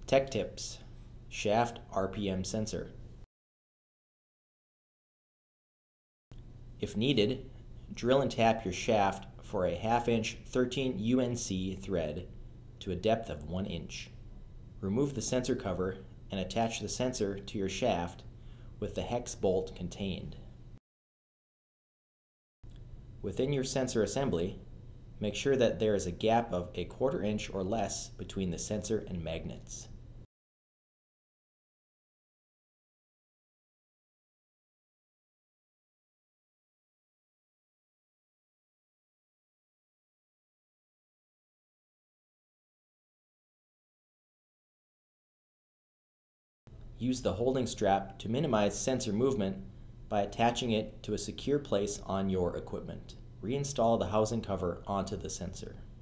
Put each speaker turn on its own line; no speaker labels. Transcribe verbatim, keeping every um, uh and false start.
Tech tips: shaft R P M sensor. If needed, drill and tap your shaft for a half inch thirteen U N C thread to a depth of one inch. Remove the sensor cover and attach the sensor to your shaft with the hex bolt contained. Within your sensor assembly, make sure that there is a gap of a quarter inch or less between the sensor and magnets. Use the holding strap to minimize sensor movement by attaching it to a secure place on your equipment. Reinstall the housing cover onto the sensor.